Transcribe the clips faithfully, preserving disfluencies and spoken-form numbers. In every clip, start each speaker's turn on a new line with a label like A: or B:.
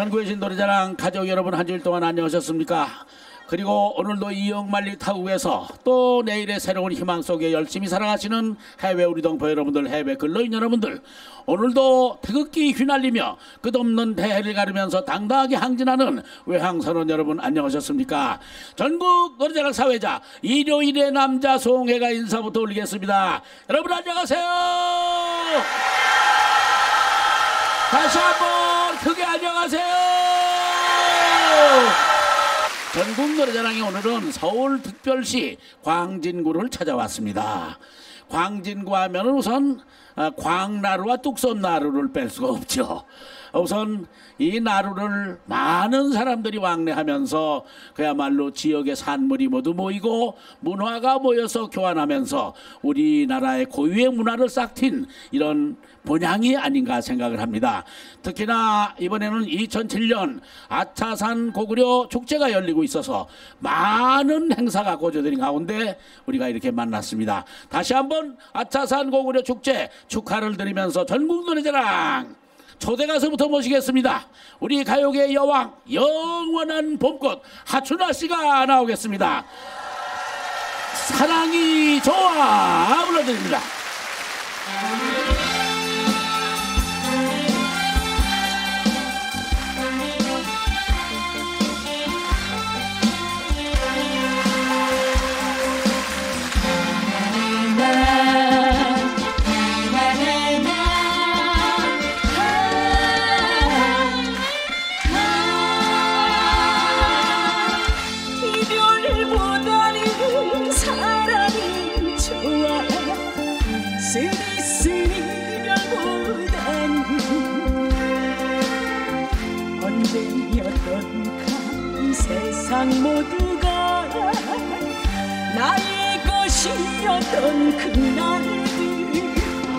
A: 대한구회신 노래자랑 가족 여러분, 한 주일 동안 안녕하셨습니까? 그리고 오늘도 이영만리 타국에서 또 내일의 새로운 희망 속에 열심히 살아가시는 해외 우리 동포 여러분들, 해외 근로인 여러분들, 오늘도 태극기 휘날리며 끝없는 대해를 가르면서 당당하게 항진하는 외항선원 여러분, 안녕하셨습니까? 전국 노래자랑 사회자 일요일의 남자 송혜가 인사부터 올리겠습니다. 여러분 안녕하세요. 다시 한번 크게 안녕하세요. 전국 노래자랑이 오늘은 서울특별시 광진구를 찾아왔습니다. 광진구 하면 우선 광나루와 뚝섬나루를 뺄 수가 없죠. 우선 이 나루를 많은 사람들이 왕래하면서 그야말로 지역의 산물이 모두 모이고 문화가 모여서 교환하면서 우리나라의 고유의 문화를 싹튼 이런 본향이 아닌가 생각을 합니다. 특히나 이번에는 이천칠 년 아차산 고구려 축제가 열리고 있어서 많은 행사가 고조되는 가운데 우리가 이렇게 만났습니다. 다시 한번 아차산 고구려 축제 축하를 드리면서 전국 노래자랑 초대 가수부터 모시겠습니다. 우리 가요계의 여왕, 영원한 봄꽃 하춘아 씨가 나오겠습니다. 사랑이 좋아 불러드립니다.
B: 세상 모두가 나의 것이었던 그날들,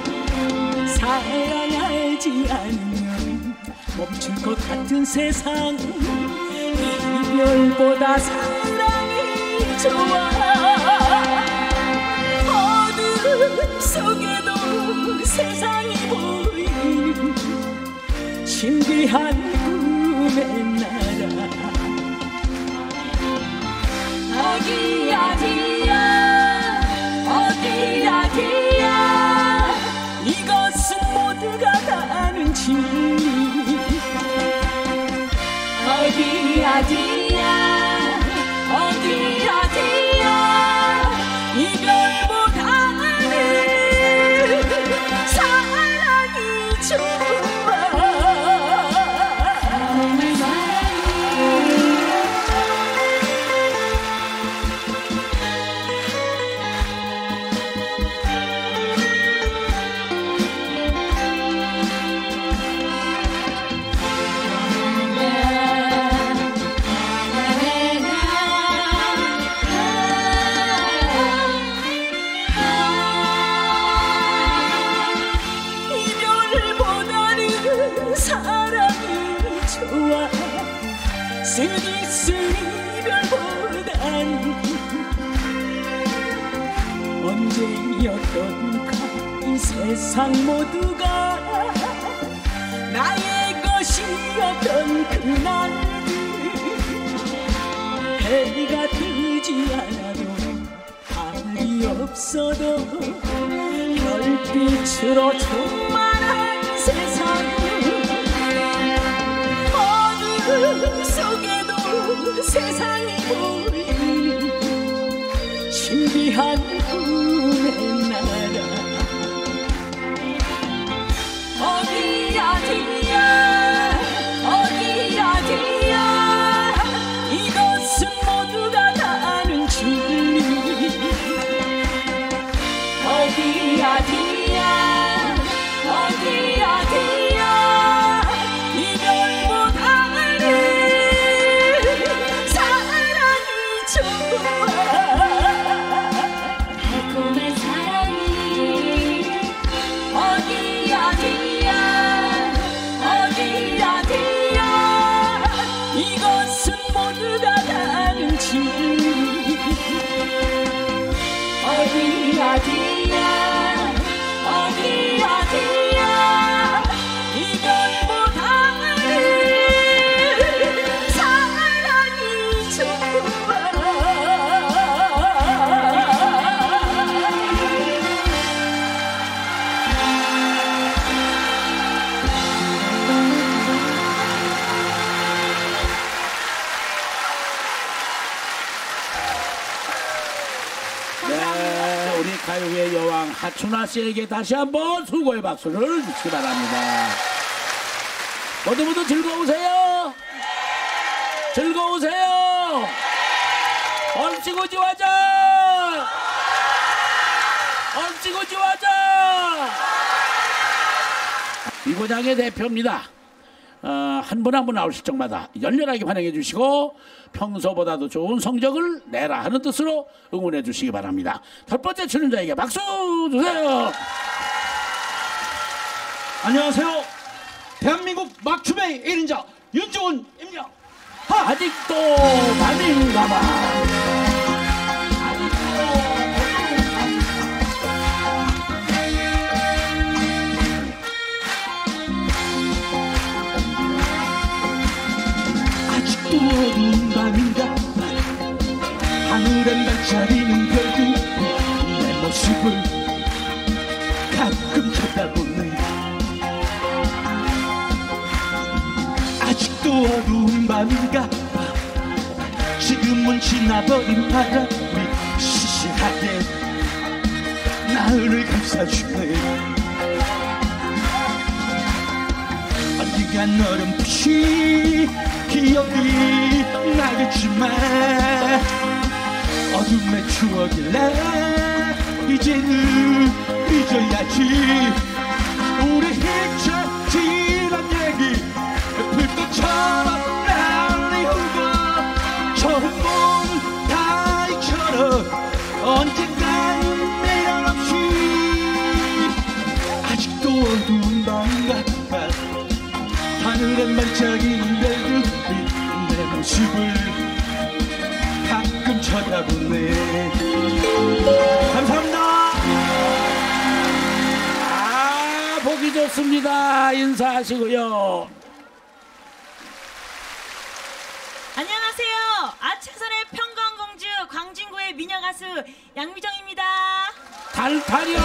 B: 사랑하지 않으면 멈출 것 같은 세상, 이별보다 사랑이 좋아. 어둠 속에도 세상이 보이는 신비한 꿈의 나라. 어디야 어디야 어디야 어디야, 이것은 모두가 다 아는 진리. 어디야 어디야 어디야 어디야, 이별보다는 사랑이 좋아. 쓰기쓴 이별보단 언제였던가 이 세상 모두가 나의 것이었던 그날들, 해가 뜨지 않아도 달이 없어도 별빛으로 충만한 세상, 어둠 속에도 세상이 보이는 신비한 꿈의 나라. 어디야 어디야 어디야 어디야, 이것은 모두가 다 아는 진리. 어디야 어디야 어디야 어디야, 이별보다는 사랑이 좋아. 달콤한 사랑이 어디야 어디야 어디야 어디야, 이것은 모두가 다 아는 진리. 어디야 어디야 어디야 어디야, 이별보다는
A: 우리 가요의 여왕 하춘아 씨에게 다시 한번 수고의 박수를 주시기 바랍니다. 모두 모두 즐거우세요? 즐거우세요? 얼씨구 지화자! 얼씨구 지화자! 이 고장의 대표입니다. 어, 한 분 한 분 나오실 적마다 열렬하게 환영해 주시고 평소보다도 좋은 성적을 내라 하는 뜻으로 응원해 주시기 바랍니다. 첫 번째 출연자에게 박수 주세요.
C: 안녕하세요. 대한민국 막춤의 일인자 윤종훈입니다. 하!
A: 아직도 밤인가봐.
C: 아직도 어두운 밤인가 하늘엔 반짝이는 별들 내 모습을 가끔 쳐다보네. 아직도 어두운 밤인가 지금은 지나버린 바람이 시시하게 나를 감싸주네. 언젠간 어렴풋이 기억이 나겠지만 어둠의 추억이라 이제는 잊어야지. 우리 hit쳐 지난 얘기 불꽃처럼 날리우고 처음 본 다이처럼 언젠간 미련 없이 아직도 어두운 밤인가 하늘엔 반짝이는 별들이 내 모습을 가끔 쳐다보네. 감사합니다.
A: 아, 보기 좋습니다. 인사하시고요.
D: 안녕하세요. 아차선의 평강공주 광진구의 미녀 가수 양미정입니다.
A: 달타령.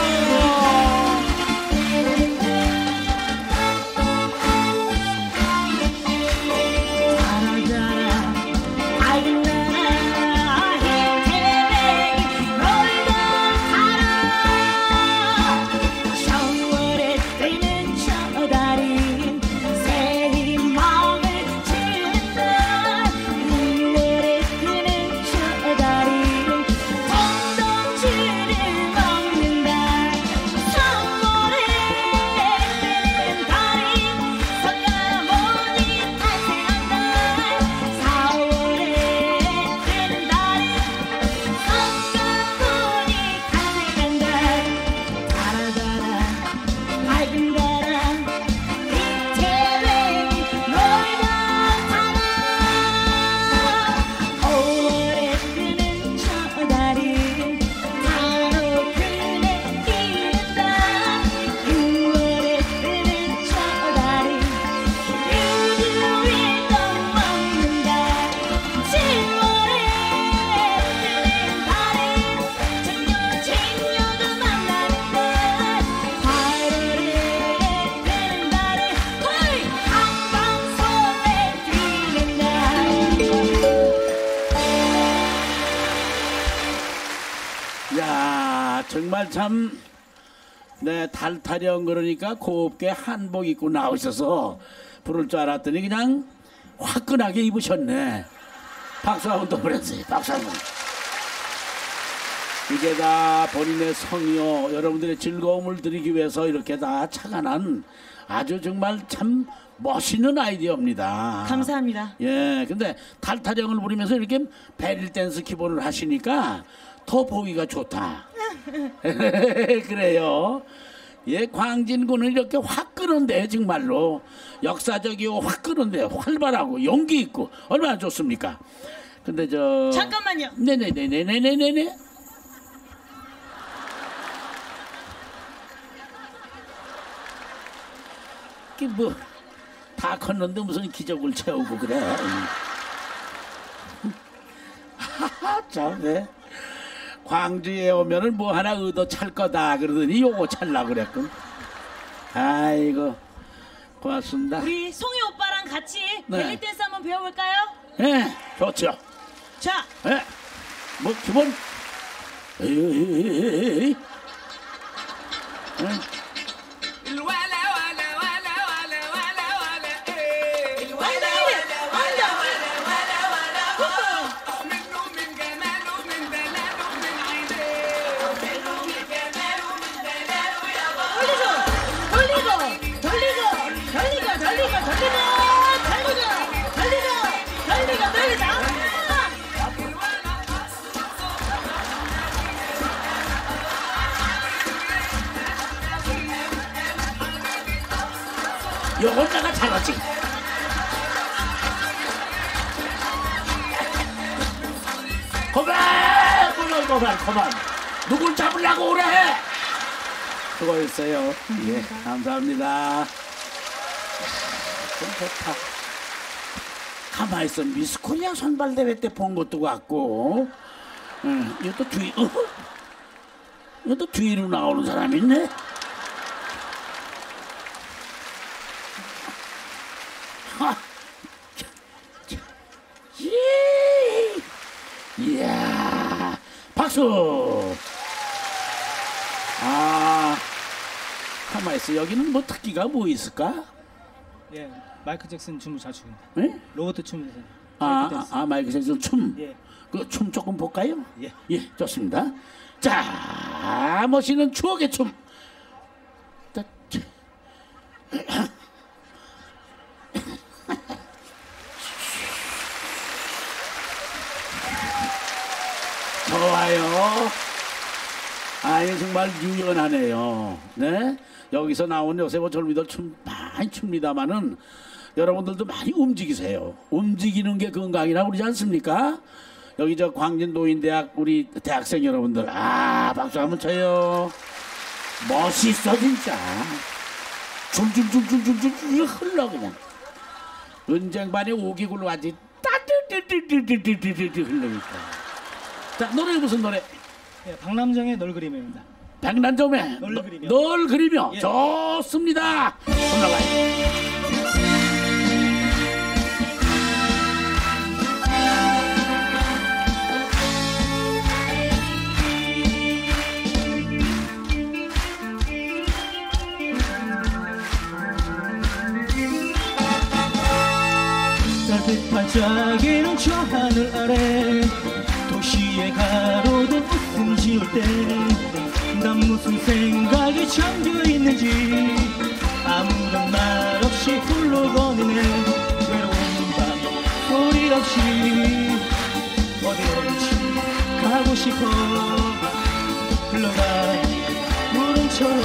A: 정말 참, 네, 달타령 그러니까 곱게 한복 입고 나오셔서 부를 줄 알았더니 그냥 화끈하게 입으셨네. 박수 한번 더 보내주세요. 박수 한번. 이게 다 본인의 성의요, 여러분들의 즐거움을 드리기 위해서 이렇게 다 착안한 아주 정말 참 멋있는 아이디어입니다.
D: 감사합니다.
A: 예, 근데 달타령을 부르면서 이렇게 베릴 댄스 기본을 하시니까 더 보기가 좋다. 그래요. 예, 광진군은 이렇게 확 끄는데 정말로 역사적이고 확 끄는데 활발하고 용기 있고 얼마나 좋습니까? 근데 저
D: 잠깐만요.
A: 네네네네네네네. 이게 뭐 다 컸는데 무슨 기적을 채우고 그래. 하하 참. 네. 광주에 오면은 뭐 하나 얻어 찰 거다 그러더니 요거 찰라 그랬군. 아이고 고맙습니다.
D: 우리 송이 오빠랑 같이
A: 네.
D: 벨리 댄스 한번 배워볼까요?
A: 예, 좋죠.
D: 자,
A: 예, 뭐 기본 에이, 요건 내가 잘하지. 그만 그만 그만 그만 누굴 잡으려고 그래. 수고했어요. 예, 감사합니다. 좀 좋다. 가만히 있어. 미스 코리아 선발대회 때 본 것도 같고. 응, 이것도 뒤, 어? 이것도 뒤로 나오는 사람 있네. 하, 예. 이야, 박수. 아, 가만히 있어. 여기는 뭐 특기가 뭐 있을까?
E: 예, 마이클 잭슨 춤을 잘 춥니다.
A: 네?
E: 로버트 춤에서.
A: 아, 아, 아, 마이클 잭슨 춤.
E: 예.
A: 그 춤 조금 볼까요?
E: 예.
A: 예, 좋습니다. 자, 멋있는 추억의 춤. 자, 자. 좋아요. 아니 정말 유연하네요. 네, 여기서 나온 요새 뭐 젊이들 춤 많이 춥니다만은 여러분들도 많이 움직이세요. 움직이는 게 건강이라고 그러지 않습니까? 여기 저 광진노인대학 우리 대학생 여러분들, 아 박수 한번 쳐요. 멋있어 진짜. 줄줄줄줄줄줄 흘러 그냥. 은쟁반에 오기굴로 아주 따뜻뜨뜨뜨뜨뜨뜨 흘러니까. 자, 노래 무슨 노래?
E: 예, 박남정의 널 그리며입니다.
A: 백난점에
E: 널 그리며.
A: 널 그리며.
E: 예.
A: 좋습니다. 올라가요.
E: 따뜻 반짝이는 저 하늘 아래 도시의 가로등 웃음 지을 때 난 무슨 생각이 잠겨있는지 아무런 말 없이 흘러거리는 외로운 밤 소리 없이 어디든지 가고 싶어 흘러가 구름처럼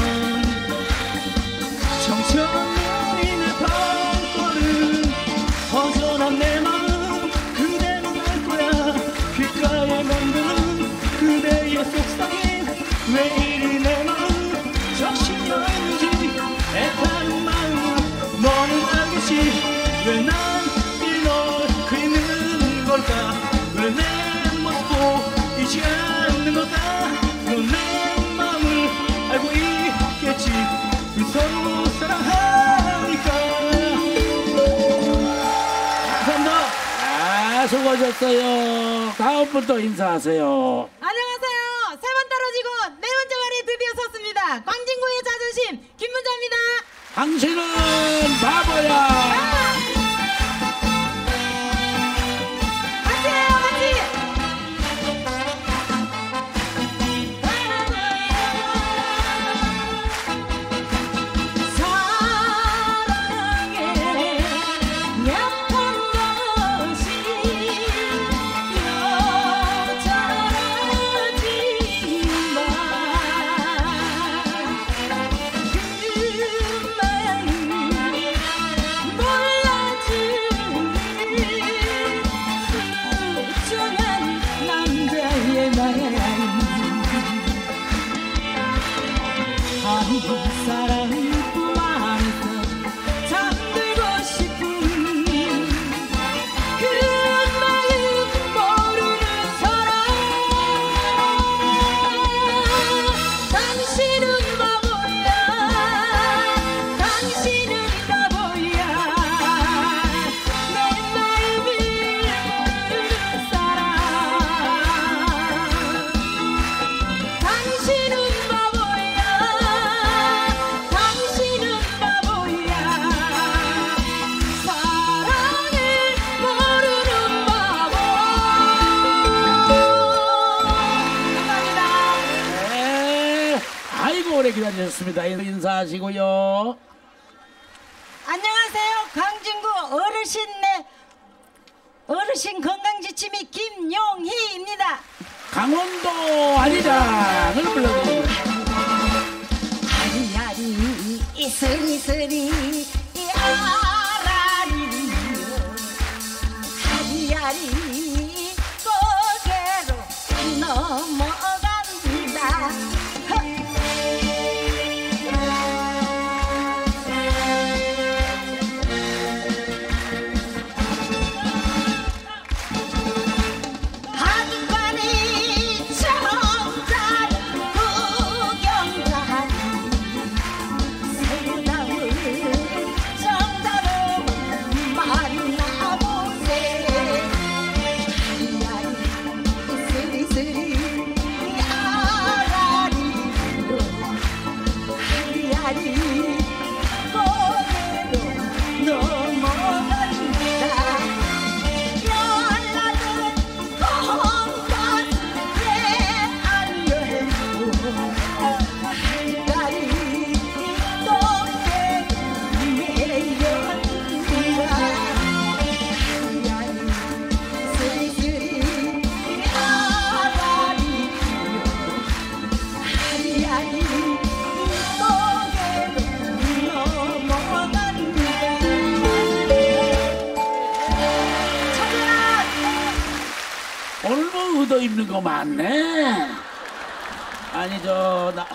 E: 청천히 내 발걸음 허전한 내 마음 그대는 알 거야 귓가에 맴드는 그대의 속삭임 왜 이리 내 마음 적신여인지 애타는 마음 너는 알겠지 왜 난 이 널 그리는 걸까 왜 내 모습 보이지 않는 걸까 넌 내 마음을 알고 있겠지 서로 사랑하니까.
A: 아, 수고하셨어요. 다음 분 또 인사하세요.
F: 안녕하세요. 세 번 떨어지고 네 번째 자리에 드디어 섰습니다. 광진구의 자존심 김문자입니다.
A: 당신은 바보야.
F: 같이 해요, 같이.
B: 사랑에 약한 것이 여자라지만 그 마음 뭘
A: 기다리셨습니다. 인사하시고요.
B: 안녕하세요. 광진구 어르신네 어르신 건강지침이 김용희입니다.
A: 강원도 아리랑을 불러드립니다.
B: 아리아리 이슬이슬이 이 아라리 아리아리 고개로 넘어갑니다.
A: 오늘 뭐 의도 입는 거 많네. 아니 저 나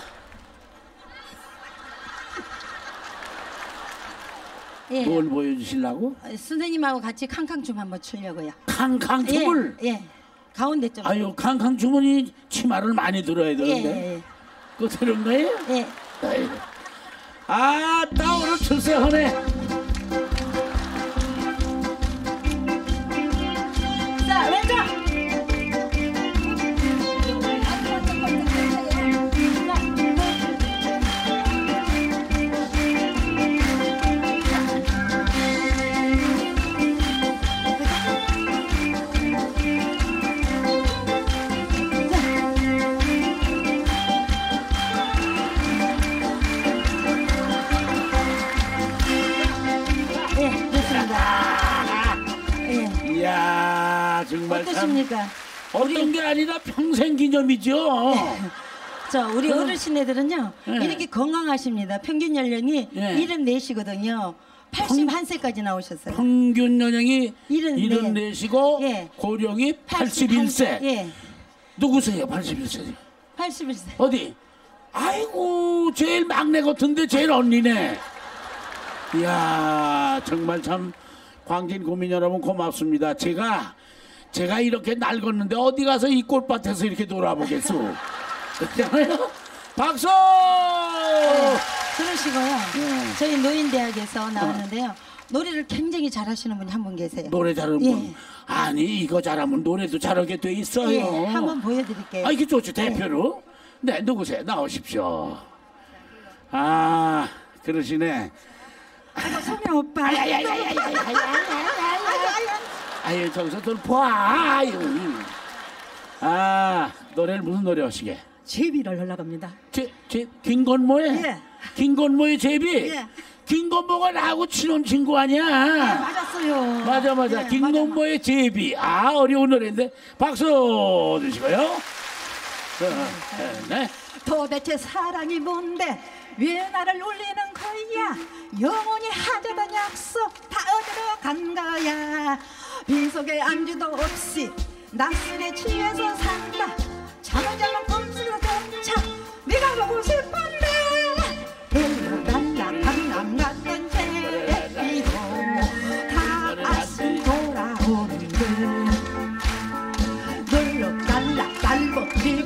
B: 예.
A: 뭘 보여주시려고?
B: 선생님하고 같이 캉캉춤 한번 추려고요.
A: 캉캉 춤을?
B: 예, 예. 가운데 좀.
A: 아유 캉캉 춤은 치마를 많이 들어야
B: 예,
A: 되는데.
B: 예,
A: 그거 들은 거예요?
B: 예.
A: 아이고. 아, 나 오늘 출세하네.
B: 자, 왼쪽. 예, 됐습니다. 예.
A: 이야, 정말 참
B: 어떠십니까?
A: 어떤 게 아니라 평생 기념이죠.
B: 저 우리 어르신애들은요
A: 예.
B: 이렇게 건강하십니다. 평균 연령이
A: 예.
B: 일흔넷이거든요. 팔십일 세까지 나오셨어요.
A: 평균 연령이
B: 일흔-
A: 일흔넷이고
B: 예.
A: 고령이 팔십일 세.
B: 예,
A: 누구세요? 팔십일 세.
B: 팔십일 세.
A: 어디? 아이고, 제일 막내 같은데 제일 언니네. 이야, 정말 참 광진 구민 여러분 고맙습니다. 제가 제가 이렇게 낡았는데 어디 가서 이 꽃밭에서 이렇게 놀아보겠소. 그렇잖아요. 박수!
B: 그러시고요.
A: 예.
B: 저희 노인대학에서 나왔는데요. 노래를 굉장히 잘하시는 분이 한 분 계세요.
A: 노래 잘하는
B: 예.
A: 분. 아니 이거 잘하면 노래도 잘하게 돼 있어요.
B: 예, 한번 보여드릴게요.
A: 아 이게 좋죠 대표로. 네 누구세요? 나오십시오. 아 그러시네.
B: 소명 오빠.
A: 아유 저기서 좀 봐. 아유. 아 노래를 무슨 노래 하시게?
B: 제비를 올라갑니다.
A: 제제 김건모의
B: 예.
A: 김건모의 제비.
B: 예.
A: 김건모가 나하고 친한 친구 아니야?
B: 맞았어요.
A: 맞아 맞아.
B: 예,
A: 김건모의 제비. 아 어려운 노래인데 박수 주시고요. 어, 네.
B: 도대체 사랑이 뭔데 왜 나를 울리는 거야? 영원히 하자던 약속 다 어디로 간 거야? 빈속에 안주도 없이 낯설에 취해서 산다. 잠을 자면 꿈속으로 쫓아 네가 보고 싶은데 데려달라 강남 갔던 제비도 다시 돌아오는데 놀러달라 날 버리고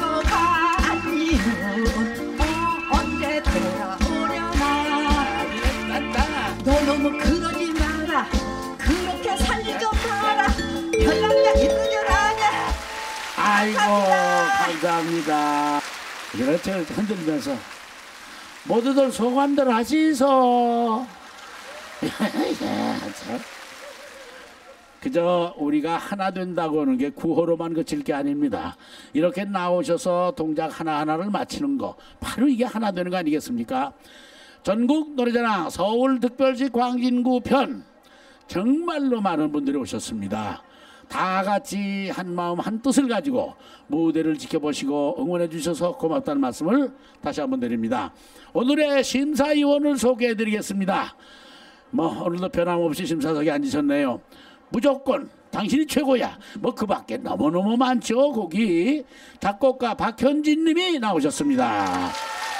B: 가니요 언제 돌아오려나. 너 너무 그러지 마라. 그렇게 살지 좀 마라. 별남자 있는 줄 아냐.
A: 아이고 감사합니다. 그렇죠 흔들면서 모두들 소감들 하시소. 그 그저 우리가 하나 된다고 하는 게 구호로만 그칠 게 아닙니다. 이렇게 나오셔서 동작 하나하나를 마치는 거 바로 이게 하나 되는 거 아니겠습니까? 전국 노래자랑 서울특별시 광진구 편 정말로 많은 분들이 오셨습니다. 다 같이 한 마음 한 뜻을 가지고 무대를 지켜보시고 응원해 주셔서 고맙다는 말씀을 다시 한번 드립니다. 오늘의 심사위원을 소개해 드리겠습니다. 뭐 오늘도 변함없이 심사석에 앉으셨네요. 무조건 당신이 최고야. 뭐 그 밖에 너무너무 많죠. 곡이 작곡가 박현진 님이 나오셨습니다.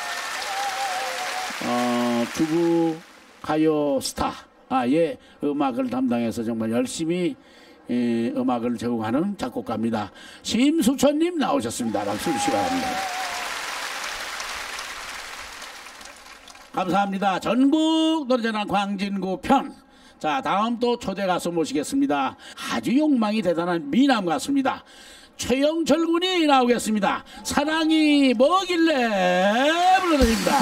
A: 어, 주부 가요 스타의 음악을 담당해서 정말 열심히 에, 음악을 제공하는 작곡가입니다. 심수천님 나오셨습니다. 박수 주시기 바랍니다. 감사합니다. 전국 노래자랑 광진구 편. 자, 다음 또 초대 가수 모시겠습니다. 아주 욕망이 대단한 미남 가수입니다. 최영철 군이 나오겠습니다. 사랑이 뭐길래 불러드립니다.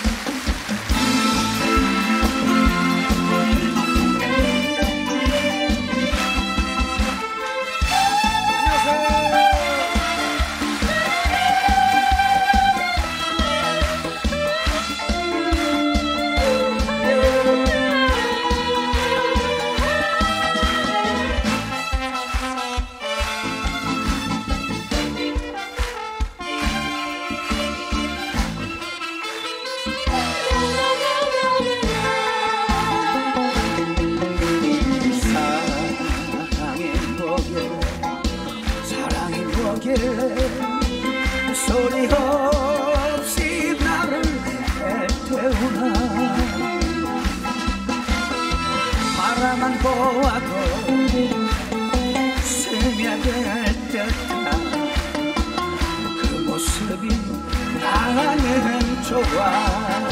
C: 소리 없이 나를 태우나 바라만 보아도 스며들 듯한 그 모습이 나는 좋아.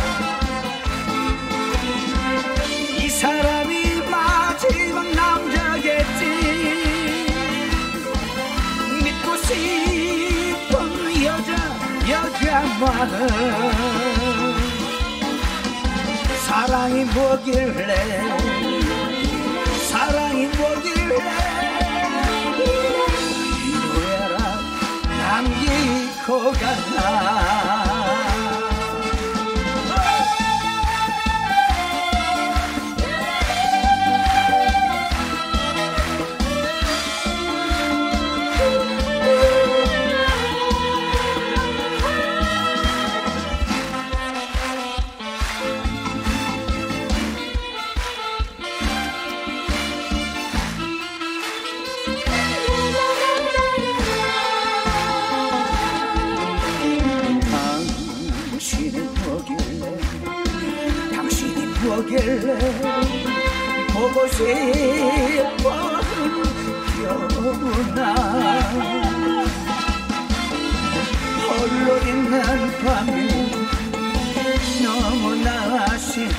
C: 이 사람이 마지막 남자겠지 믿고 싶은 여자 여자만은 사랑이 뭐길래 사랑이 뭐길래 이노래라 남기고 갔나. 뭐길래 보고 싶은 여우나 홀로 있는 밤이 너무나 싫어.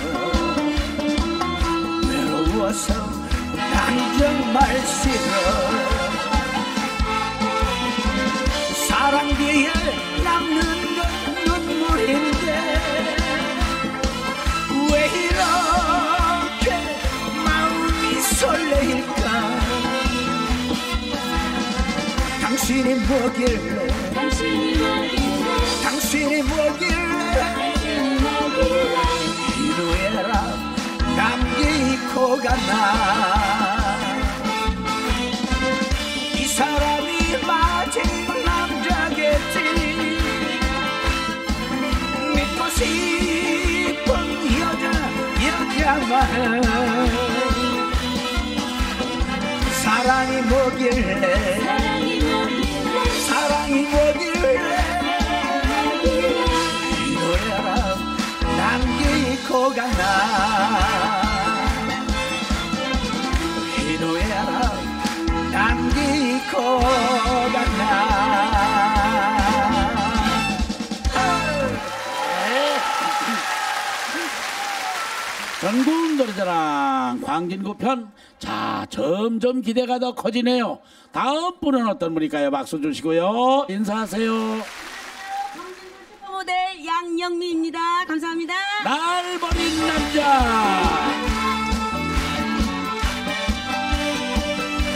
C: 외로워서 난 정말 싫어. 사랑 뒤에 남는 건 눈물인데 왜 이렇게 마음이 설레일까. 당신이 뭐길래 당신이 뭐길래 당신이 뭐길래 이루에라 남기고 갔나. 이 사람이 마지막 남자겠지 믿고 싶은 여자 여자만 사랑이 뭐길래 사랑이 뭐길래 이 노래라 남기고 갔나. 이 노래라 남기고 갔나.
A: 전국 노래자랑 광진구 편. 자, 점점 기대가 더 커지네요. 다음 분은 어떤 분일까요? 박수 주시고요. 인사하세요.
D: 모델 양영미입니다. 감사합니다.
A: 날 버린 남자.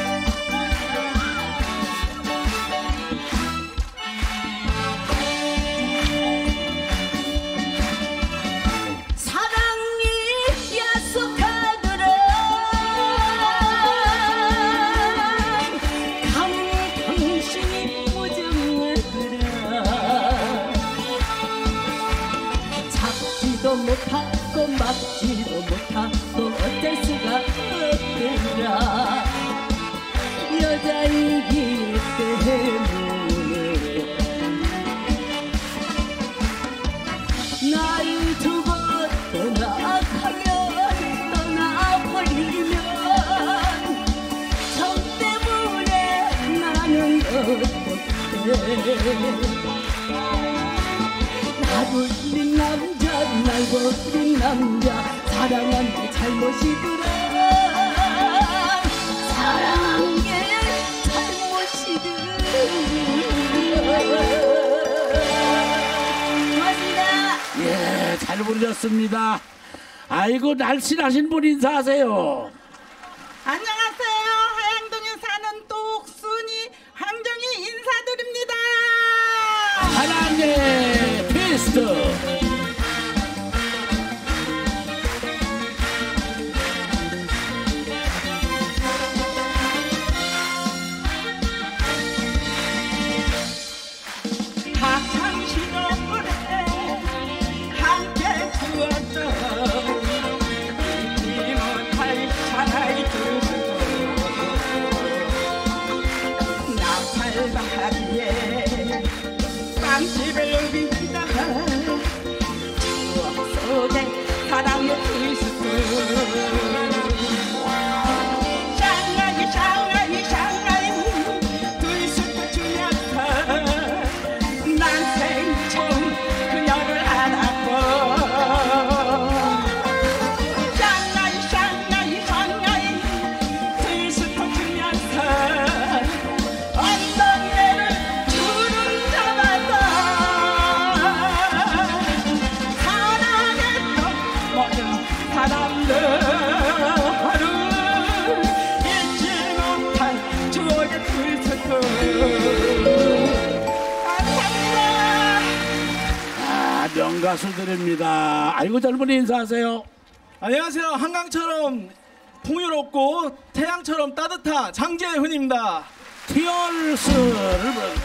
C: 나 버린 남자 날 버린 남자 사랑한 게 잘못이더라 사랑한 게 잘못이더라
D: 고맙습니다.
A: 예, 잘 부르셨습니다. 아이고, 날씬하신 분 인사하세요.
B: 안녕하세요. 하양동에 사는 똑순이 황정희 인사드립니다.
A: 사랑의 피스트.
E: 학창 시절에 함께 추었던 잊지 못할 사나이 두수도 나팔바리에 빵집을 비다가 추억 속에 사랑의 두수도 샹하이 샹하이 샹하이 두수도 주였다 난 생처음 그녀를 알았고 샹하이 샹하이 샹하이 들스터치면서 언덕매를 주름 잡았다 사랑했던 모든 사람들 하루 잊지 못한 추억의 들스터
A: 아, 명가수들입니다. 아이고, 젊은 인사하세요.
E: 안녕하세요. 한강처럼 풍요롭고 태양처럼 따뜻한 장재훈입니다.
A: 티얼스를 부릅니다.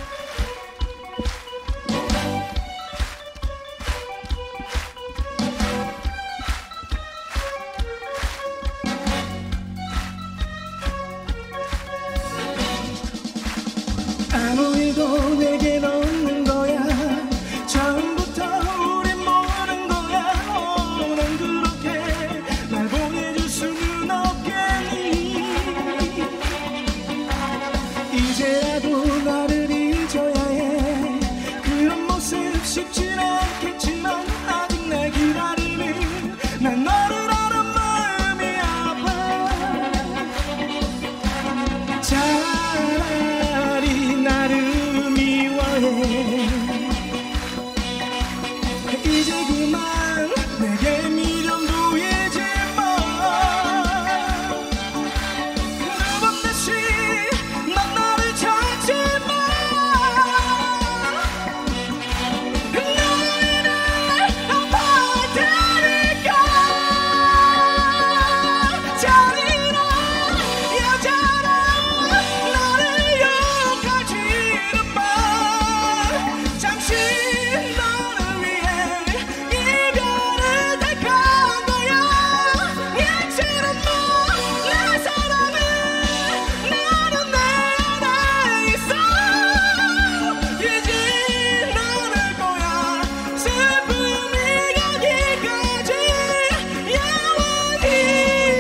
E: 아무 일도 내겐 없는 거야 처음부터 우린 모르는 거야 어, 넌 그렇게 날 보내줄 수는 없겠니 이제라도 나를 잊어야 해 그런 모습 쉽진 않겠지만 아직 날 기다리는 난 너를 알아 마음이 아파 차라리 나를 미워해 이제 그만 내게 미련 보이지 마 두 번 다시 넌 나를 찾지 마 너희를 아파할 테니까 잔인한 여자라 나를 욕하지는 마 잠시 너를 위해 이별을 택한 거야 이제는 너내 사랑은 나는 내 안에 있어 이제 너를 거야 슬픔이 가기까지 영원히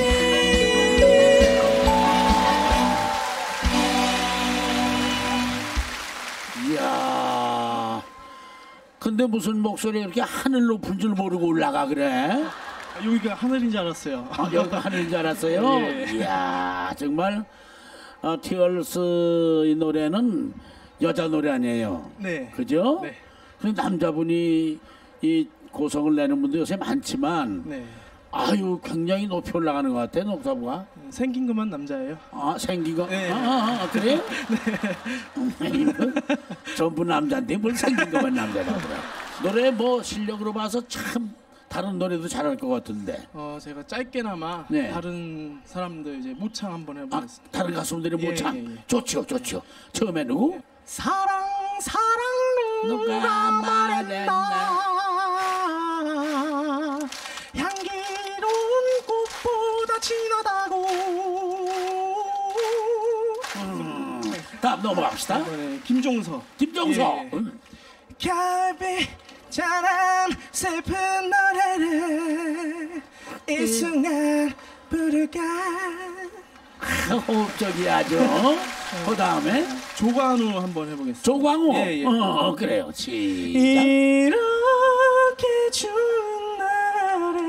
A: 이야. 근데 무슨 목소리가 이렇게 하늘 높은 줄 모르고 올라가 그래?
E: 여기가 하늘인 줄 알았어요.
A: 아, 여기가 하늘인 줄 알았어요?
E: 예.
A: 이야, 정말 어, 티얼스 이 노래는 여자 노래 아니에요?
E: 네.
A: 그죠?
E: 네.
A: 근데 남자분이 이 고성을 내는 분도 요새 많지만
E: 네.
A: 아유, 굉장히 높이 올라가는 것 같아, 녹사부가.
E: 생긴 것만 남자예요.
A: 아, 생긴 거?
E: 네.
A: 아, 아, 아, 그래요? 네. 전부 남자인데 뭘 생긴 것만 남자라고 그래. 노래 뭐 실력으로 봐서 참 다른 노래도 잘할 것 같은데.
E: 어 제가 짧게나마
A: 네.
E: 다른 사람들 이제 모창 한번
A: 아,
E: 해보겠습니다.
A: 다른 가수들이
E: 예,
A: 모창.
E: 예, 예.
A: 좋죠, 좋죠. 처음에 누구?
E: 사랑 사랑
A: 누가
E: 누가
A: 말했나.
E: 말했나 향기로운 꽃보다 진하다고.
A: 음, 다음 넘어갑시다.
E: 이번에 김종서.
A: 김종서.
E: 예.
A: 음.
E: 결비찬한 슬픈 노래를 이 순간 부를까.
A: 호흡적이 아주. 그 다음에
E: 조관우 한번 해보겠습니다.
A: 조광우.
E: 예, 예.
A: 어, 그래요. 시작.
E: 이렇게 추운 날에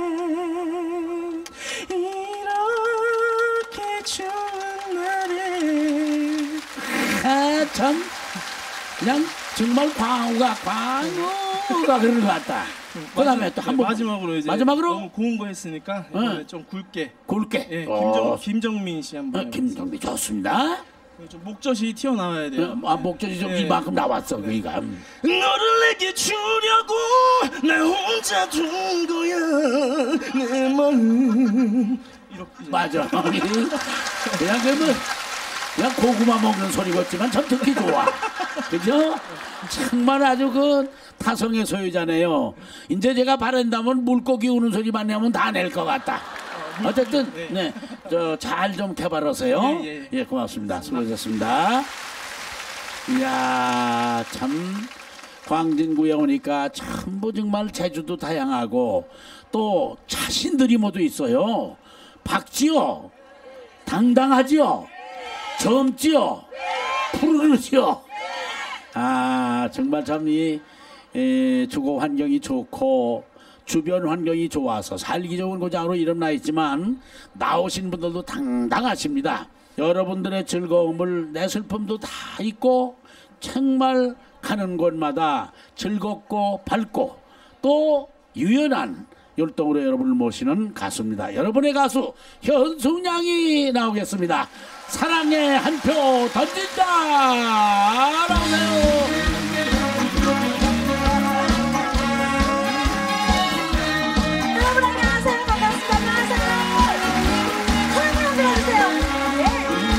E: 이렇게 추운 날에
A: 아, 참 그냥 정말 광우가 광우가 그런 것 같다. 그 다음에 또 한 번.
E: 마지막으로 이제
A: 마지막으로
E: 너무 고운 거 했으니까 이번에 좀 굵게.
A: 굵게.
E: 예,
A: 어.
E: 김정 김정민 씨 한번.
A: 어, 김정미 좋습니다.
E: 좀 목젖이 튀어나와야 돼요.
A: 어, 아, 목젖이 좀
E: 예.
A: 이만큼 나왔어. 그니까.
E: 너를 내게 주려고 나 혼자 둔 거야 내 마음 이렇게.
A: 맞아. 그냥 그러면 그냥 고구마 먹는 소리 같지만 참 듣기 좋아. 그죠? 정말 아주 그 타성의 소유자네요. 이제 제가 바란다면 물고기 우는 소리만 내면 다 낼 것 같다. 어쨌든 네, 저 잘 좀 개발하세요.
E: 예, 예.
A: 예, 고맙습니다. 수고하셨습니다. 이야, 참 광진구에 오니까 전부 정말 제주도 다양하고 또 자신들이 모두 있어요. 박지요, 당당하지요, 젊지요, 푸르르지요. 아, 정말 참 이 주거 환경이 좋고 주변 환경이 좋아서 살기 좋은 고장으로 일어나 있지만 나오신 분들도 당당하십니다. 여러분들의 즐거움을 내 슬픔도 다 있고 정말 가는 곳마다 즐겁고 밝고 또 유연한 율동으로 여러분을 모시는 가수입니다. 여러분의 가수 현숙양이 나오겠습니다. 사랑의 한 표 던진다. 나오세요.
B: 여러분 안녕하세요. 반갑습니다. 안녕하세요. 소리 좀 들어주세요.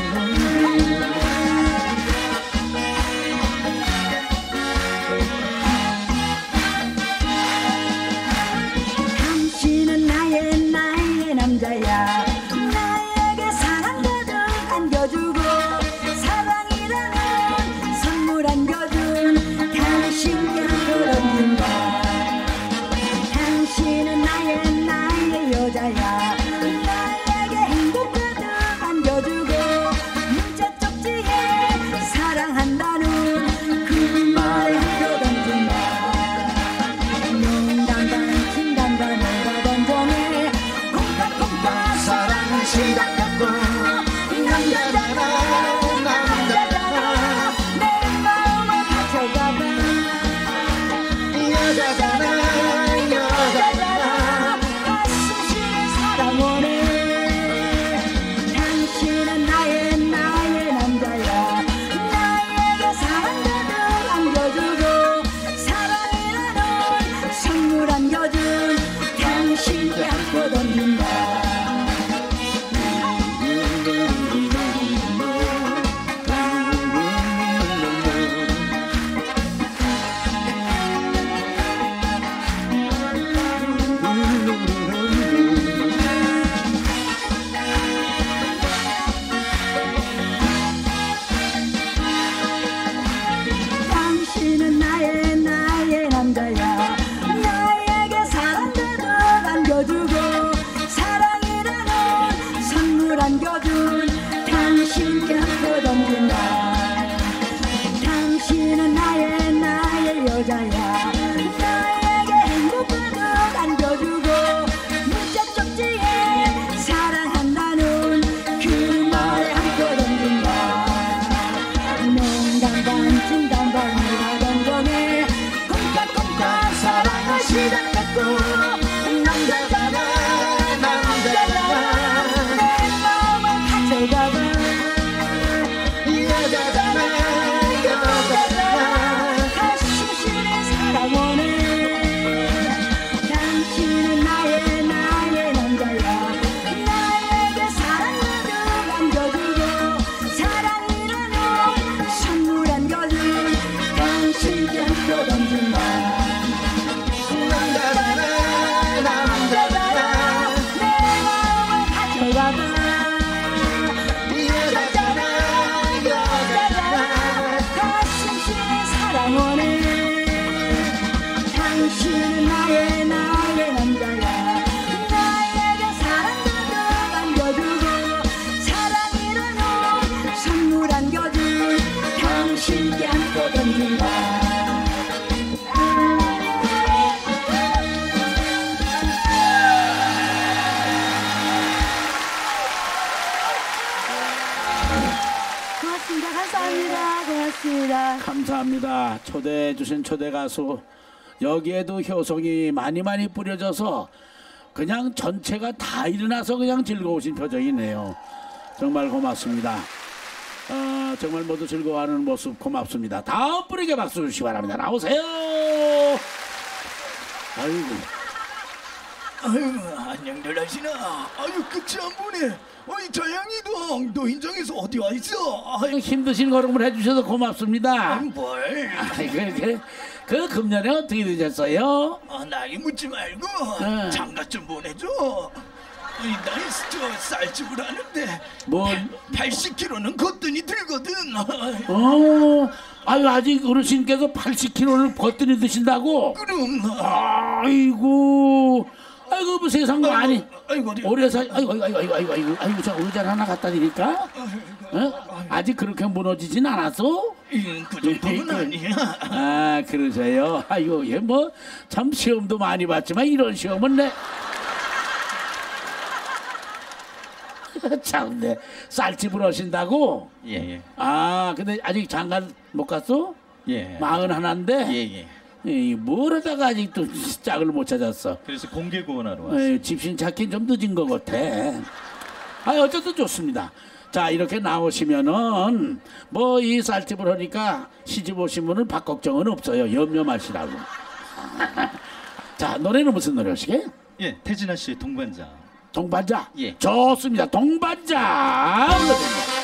B: 당신은 나의 나의 남자야. 나에게 사랑 가득 안겨주고 사랑이라는 선물 안겨준 당신께 던진다. 당신은 나의 나의 여자야. 나에게 행복 가득 안겨주고 문자 쪽지에 사랑한다는 그 말에 표 던진다. 농담 반 진담 반 오가던 종에 콩닥콩닥 사랑을 시작했고 남자잖아 남자잖아 내 마음을 가져가봐 여자잖아 여자잖아 가슴시는 사랑 원해. 당신은 나의 나의 남자야. 나에게 사랑 가득 안겨주고 사랑이라는 선물 안겨준 당신께 안고 던진다. 당신은 나의 나의 남자야. 나에게 사랑 가득 안겨주고 사랑이라는 선물 안겨준 당신께 안고 던진다. 당신은 나의 나의 여자야. 나에게 행복 가득 안겨주고 문자 쪽지에 사랑한다는 그 말에 안고 던진다. 농담 반 진담 반 오가던 종에 콩깍콩깍 사랑을 시작했고 남자잖아 남자잖아 내 마음을 가져가봐 여자잖아 여자잖아 가슴시는 사랑 원해. 당신은 나의 나의 남자야. 나에게 사랑 가득 안겨주고 사랑이라는 선물 안겨준 당신께 안고 던진다. 남자잖아 남자잖아 내 마음을 가져가봐 여자잖아 여자잖아 가슴시는 사랑 원해. 당신은 나의 나의 남자야. 나에게 사랑 가득 안겨주고 사랑이라는 선물
A: 감사합니다. 초대해 주신 초대 가수. 여기에도 효성이 많이 많이 뿌려져서 그냥 전체가 다 일어나서 그냥 즐거우신 표정이네요. 정말 고맙습니다. 어, 정말 모두 즐거워하는 모습 고맙습니다. 다음 분에게 박수 주시기 바랍니다. 나오세요. 아이고.
C: 아유, 안녕들 하시나. 아유, 끝이 안 보네. 어이, 자양이도 노인정에서 어디 와 있어? 아유,
A: 힘드신 걸음을 해주셔서 고맙습니다.
C: 뭘?
A: 아이, 그, 그, 그 금년에 어떻게 되셨어요?
C: 아, 나이 묻지 말고
A: 네.
C: 장가 좀 보내줘. 아니, 나이 저 쌀집을 하는데
A: 뭘?
C: 팔십 킬로는 거뜬히 들거든.
A: 어, 아유, 아직 어르신께서 팔십 킬로를 거뜬히 드신다고?
C: 그럼.
A: 아이고, 아이고, 뭐 세상 거 아니.
C: 아이고, 어디?
A: 오래 사, 아이고, 아이고, 아이고, 아이고, 아이고, 아이고, 저 의자 하나 갖다 드릴까? 어? 아직 그렇게 무너지진 않았어?
C: 음, 그 정도는 아니야.
A: 아, 그러세요? 아이고, 얘 뭐, 참 시험도 많이 봤지만 이런 시험은 내. 참네, 쌀집을 하신다고?
C: 예, 예.
A: 아, 근데 아직 장가 못 갔어?
C: 예.
A: 마흔 하나인데?
C: 예, 예.
A: 이 뭘 하다가 아직도 짝을 못 찾았어.
C: 그래서 공개 구원하러 왔어요.
A: 에이, 집신 찾긴 좀 늦은 것 같아. 아, 어쨌든 좋습니다. 자, 이렇게 나오시면은 뭐 이 쌀집을 하니까 시집 오신 분은 밥 걱정은 없어요. 염려 마시라고. 자, 노래는 무슨 노래 하시게?
C: 예, 태진아 씨의 동반자.
A: 동반자?
C: 예.
A: 좋습니다. 동반자. 불러드립니다.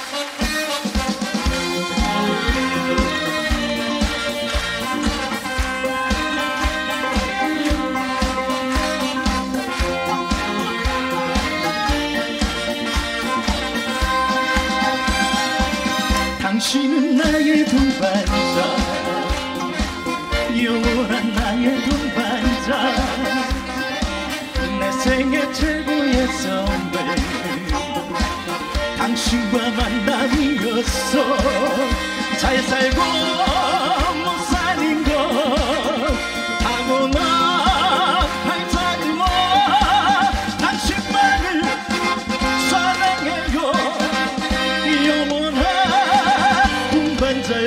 C: 당신은 나의 동반자, 영원한 나의 동반자, 내 생애 최고의 선물, 당신과 만남이었어. 잘 살고 못 사는 것 타고난 팔자지 뭐. 당신만을 사랑해요, 영원한 동반자요.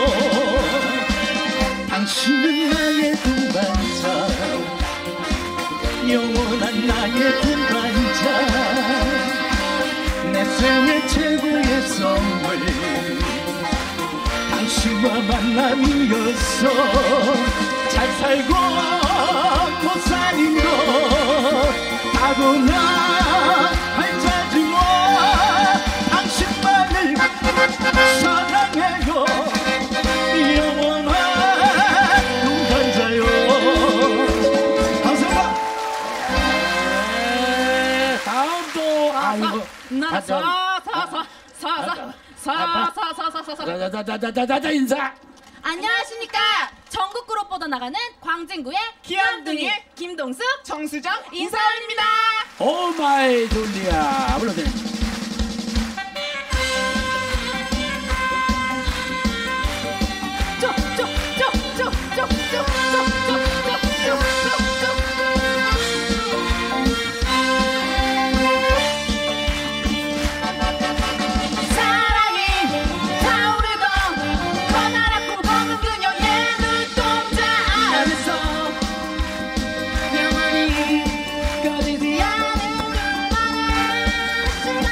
C: 당신은 나의 동반자, 영원한 나의 동반자, 내 생애 최고의 선물, 당신과 만남이었어. 잘 살고 못 사는 것 타고난 팔자지 뭐. 당신만을 사랑해요, 영원한 동반자요. 감사합니다.
A: 네, 다음도 아이고.
F: 나사사사사사사사사사사
A: 자자자자자자자 인사.
F: 안녕하십니까. 전국 그룹보도 나가는 광진구의 귀염둥이 김동숙 정수정 인사올립니다.
A: 오 마이 졸리야. 불러드립니다.
F: 영원히 꺼지지 않은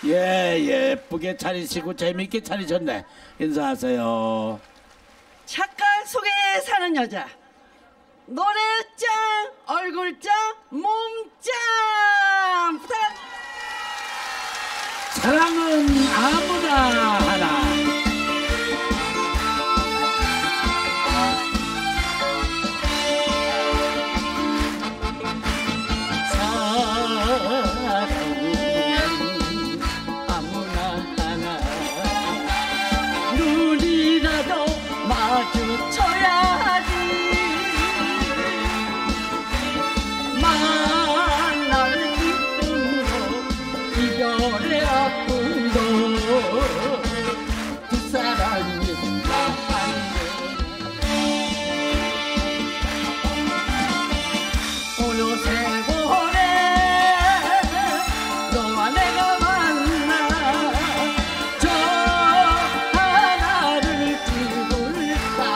A: 예, 예쁘게 차리시고 재밌게 차리셨네. 인사하세요.
F: 착한 속에 사는 여자. 노래 짱, 얼굴 짱, 몸 짱. 부탁.
A: 사랑은 아무나 하나.
F: 마주쳐야지. 만날 기쁨도 이별의 아픔도 두 사람이 어느 세월에 너와 내가 만나 저 하나를 띄울까.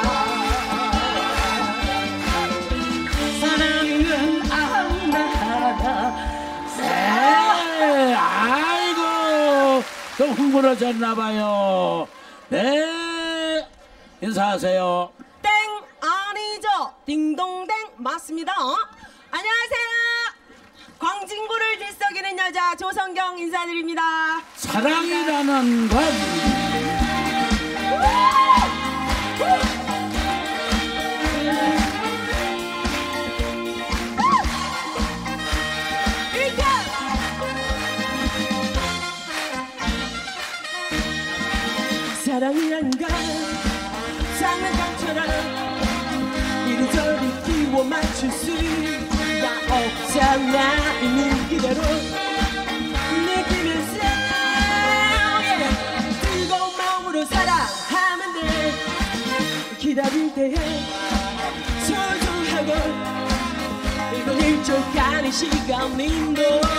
F: 사랑은 아무나.
A: 네, 아이고, 좀 흥분하셨나봐요. 네, 인사하세요.
D: 땡 아니죠. 딩동댕 맞습니다. 안녕하세요. 광진구를 들썩이는 여자 조성경 인사드립니다.
A: 사랑이라는 건
D: 사랑이란 건 장난감처럼 이리저리 끼워 맞출 수가 없잖아. 있는 그대로 느끼면서 yeah. 뜨거운 마음으로 사랑하면 돼. 기다릴 때에 소중하고 이건 일적 아닌 시간인도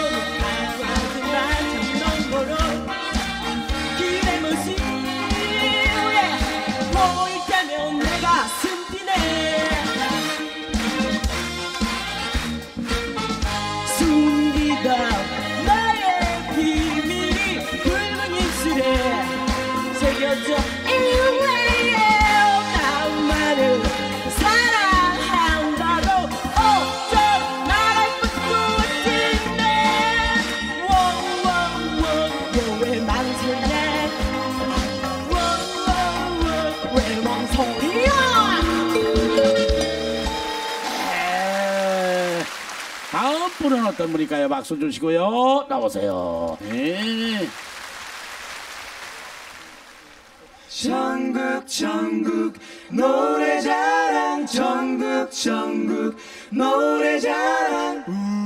D: 하지만 참 너머로 그대 모습 보일 때면 내 가슴 뛰네. 숨기다 나의 비밀이 붉은 입술에 새겨져 있는 나만을 사랑한다고 어쩜 말할 것도 없지만 워워워 왜 망설여. 왜 망설여.
A: 에, 다음 분은 어떤 분일까요? 박수 주시고요. 나오세요. 네.
E: 전국 전국 노래자랑 전국 전국 노래자랑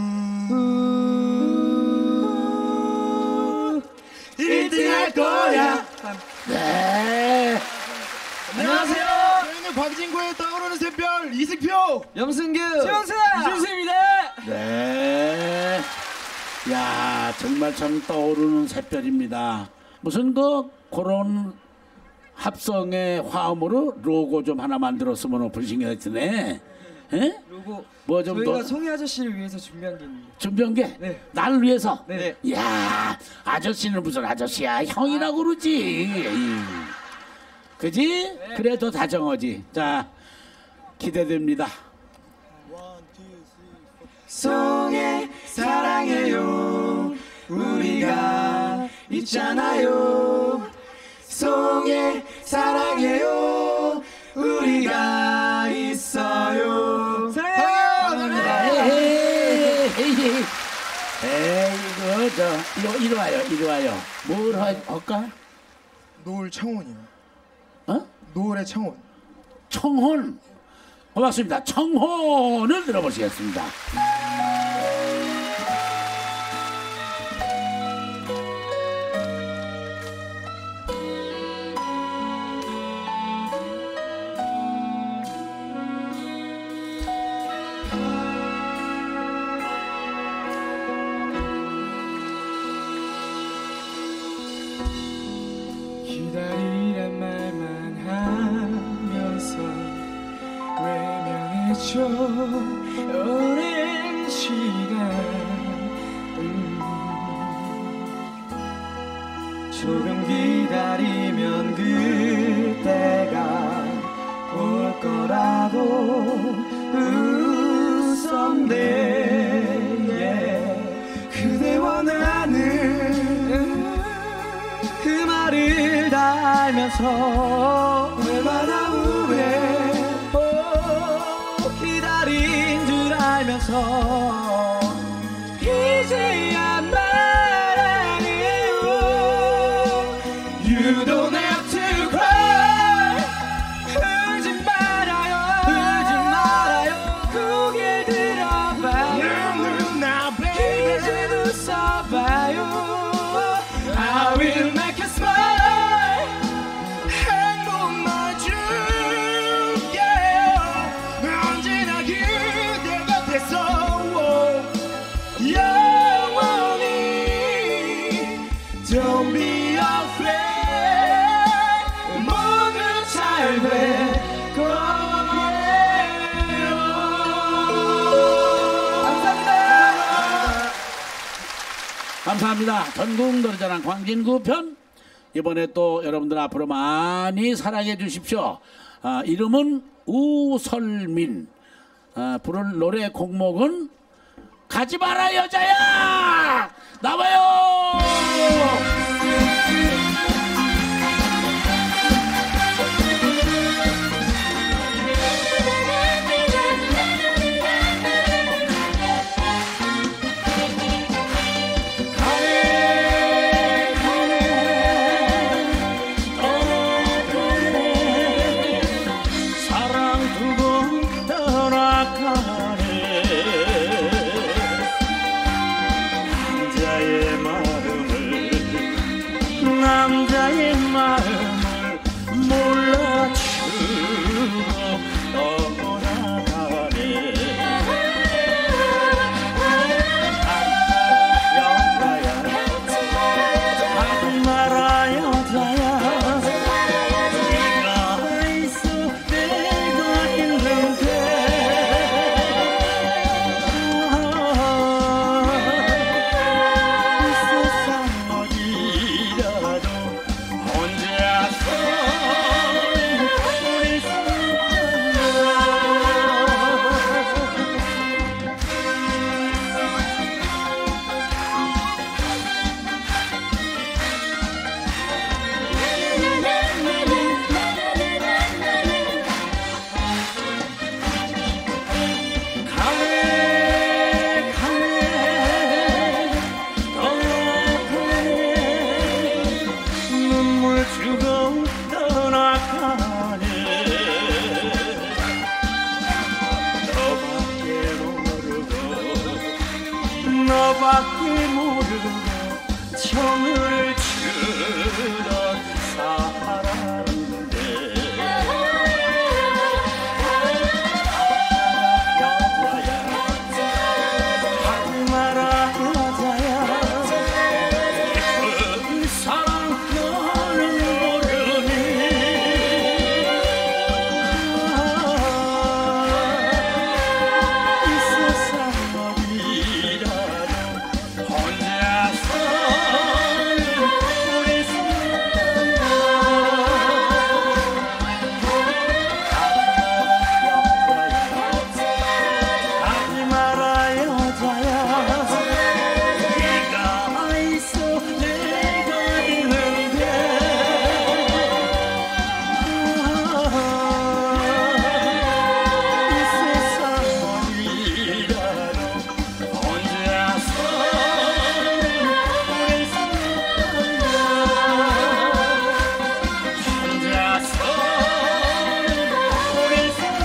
E: 일 등 할 거야.
A: 네.
C: 안녕하세요. 저희는 광진구에 떠오르는 샛별 이승표, 염승규,
F: 최원수,
C: 이준수입니다.
A: 네. 야, 정말 참 떠오르는 샛별입니다. 무슨 그 그런 합성의 화음으로 로고 좀 하나 만들었으면 어플싱이 드네. 에?
G: 로고
A: 뭐 좀
G: 저희가
A: 더
G: 송이 아저씨를 위해서 준비한 게 있는데.
A: 준비한 게?
G: 네.
A: 나를 위해서?
G: 네.
A: 야, 아저씨는 무슨 아저씨야. 형이라고 그러지. 음. 그지? 그래 더 다정하지. 자, 기대됩니다.
E: 송해 사랑해요 우리가 있잖아요. 송해 사랑해요 우리가 있어요.
A: 사랑해요. 에이, 에이, 저, 이리, 이리 와요, 이리 와요. 뭘 하, 할까?
C: 노을 청혼이요.
A: 어?
C: 노을의 청혼.
A: 청혼. 고맙습니다. 청혼을 들어보시겠습니다.
E: 기다리란 말만 하면서 외면해줘 오랜 시간. 음.
G: 조금 기다리면 그때가 올 거라고 웃었네. yeah. 그대와 나는 그 말을 다 알면서 얼마나 오래 기다린 줄 알면서 이제야 말하네요. You don't have to cry. 울지 말아요, 울지 말아요. 고개 들어봐요. 이제 웃어봐요. I will make you smile. 행복만 줄게. 언제나 그대 곁에서 영원히. Don't be afraid. 모두 잘 될 거예요. 감사합니다.
A: 감사합니다. 전국 노래자랑 광진구 편 이번에 또 여러분들 앞으로 많이 사랑해 주십시오. 아, 이름은 우설민. 아, 부를 노래 곡목은 가지 마라 여자야 나와요.
E: 사랑 두고 떠나가네. 남자의 마음을 남자의 마음을 몰라주고 떠나가네. 여자야 가지 마라 여자야. 네가 있어 내가 있는데. 이 세상 어디라도 혼자서 우리 살아. 가네 가네 떠나가네. 눈물 주고 떠나가네. 너밖에 모르고 너밖에 모르고 정을 주던 사람인데. 여자야 하지 마라 여자야. 깊은 사랑 너는 모르니. 이 세상 어디라도 혼자서 우리 살아. 하지 마라 여자야. 네가 있어 내가 있는데. 이 세상 어디라도 혼자서 우리 살아. 혼자서 우리 살아.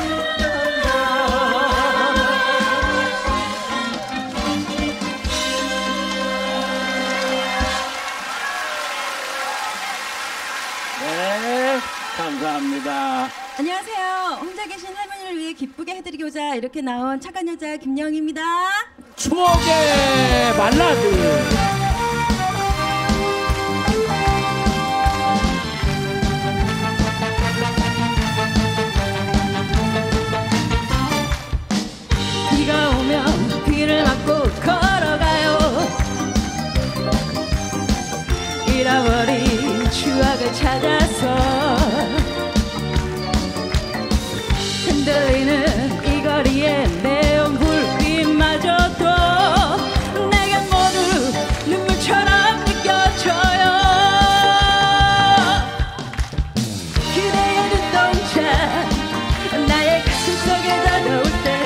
A: 네, 감사합니다.
F: 안녕하세요. 혼자 계신 할머니를 위해 기쁘게 해드리고자 이렇게 나온 착한 여자 김영희입니다.
A: 추억의 발라드.
F: 비가 오면 비를 맞고 걸어가요. 잃어버린
H: 추억을 찾아서 흔들리는 이 거리에 내온 불빛마저도 내게 모두 눈물처럼 느껴져요. 그대의 눈동자 나의 가슴 속에 다가올 때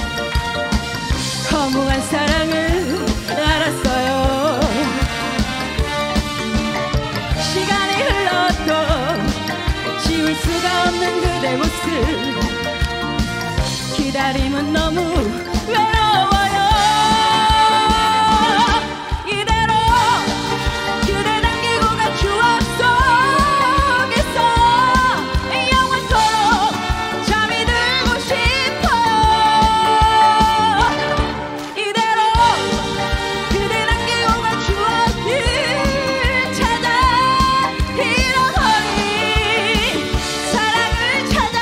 H: 허무한 사랑을 알았어요. 시간이 흘러도 지울 수가 없는 그대 모습 기다림은 너무 외로워요. 이대로 그대 남기고 간 추억 속에서 영원토록 잠이 들고 싶어요. 이대로 그대 남기고 간 추억을 찾아 잃어버린 사랑을 찾아.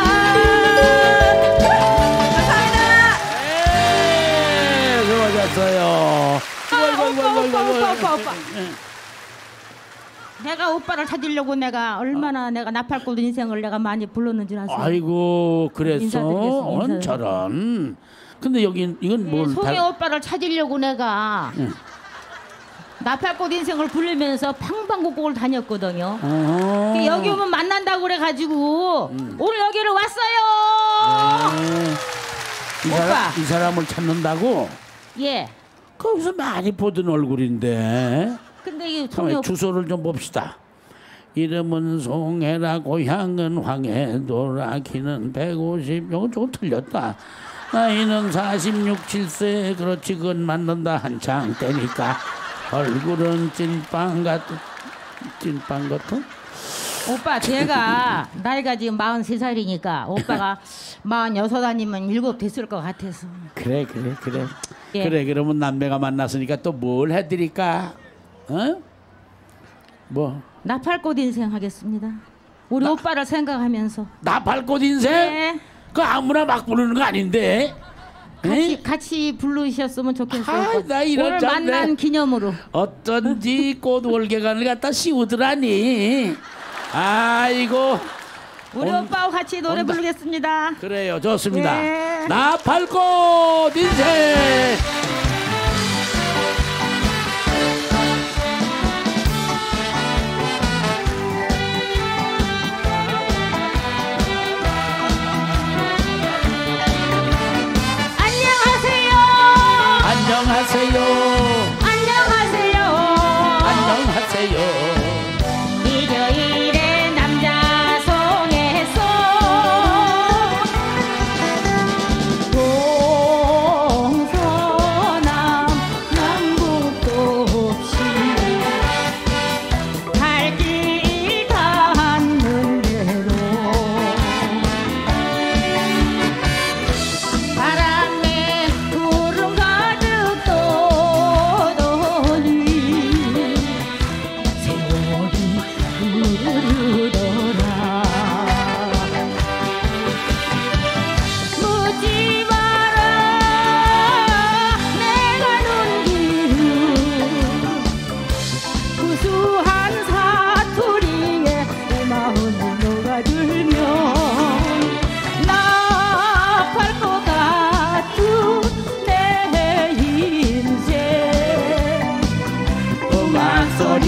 A: 네, 수고하셨어요.
F: 오빠 오빠 오빠 오빠 오빠. 내가 오빠를 찾으려고 내가 얼마나 내가 나팔꽃 인생을 내가 많이 불렀는지 아세요?
A: 아이고 그랬어.
F: 인사드리겠습니다.
A: 어, 저런. 근데 여기 이건 뭘
F: 송혜
A: 다-
F: 오빠를 찾으려고 내가
A: 응.
F: 나팔꽃 인생을 부르면서 방방곡곡을 다녔거든요.
A: 어허.
F: 그 여기 오면 만난다고 그래가지고 오늘 여기를 왔어요.
A: 네. 이,
F: 오빠.
A: 사람, 이 사람을 찾는다고?
F: 예.
A: 거기서 많이 보던 얼굴인데.
F: 근데 이 송혜
A: 잠깐만
F: 오빠
A: 주소를 좀 봅시다. 이름은 송혜라 고향은 황해 도라키는 백오십. 요거 조금 틀렸다. 나이는 사십육, 칠세. 그렇지 그건 맞는다. 한창 때니까. 얼굴은 찐빵 같은 찐빵 같은?
F: 오빠 제가 나이가 지금 마흔세 살이니까 오빠가 마흔여섯 아니면 일곱 됐을 것 같아서.
A: 그래 그래 그래.
F: 예.
A: 그래 그러면 남매가 만났으니까 또 뭘 해드릴까? 어? 뭐?
F: 나팔꽃 인생 하겠습니다. 우리 오빠를 생각하면서
A: 나팔꽃 인생?
F: 네.
A: 그 아무나 막 부르는 거 아닌데?
F: 같이
A: 에?
F: 같이 부르셨으면 좋겠어요.
A: 아,
F: 오빠.
A: 나 이런
F: 오늘
A: 참
F: 만난
A: 내-
F: 기념으로.
A: 어쩐지 꽃 월계관을 갖다 씌우더라니. 아이고
F: 우리
A: 온-
F: 오빠와 같이 노래
A: 온다.
F: 부르겠습니다.
A: 그래요 좋습니다.
F: 네.
A: 나팔꽃 인생.
F: 안녕하세요.
A: 안녕하세요.
F: 안녕하세요.
A: 안녕하세요.
F: 일요일에 남자 송에서 동서남 남북도 없이 갈 길 닿는 대로 바람에 구름 가득 떠더니 세월이 흐르더라. 묻지 마라 내가 눈길 구수한 사투리에 내 마음을 녹아들면 나팔꽃 같은 내 인생
A: 음악 소리